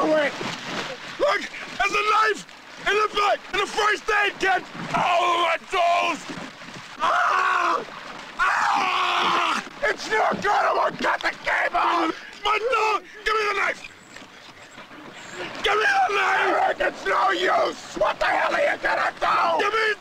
to it! Look! There's a knife! In the back! In the first aid kit! Oh, my toes! Ah! Ah! It's no good! I won't cut the cable! My toe! Give me the knife! Give me the knife! Eric, it's no use! What the hell are you gonna do? Give me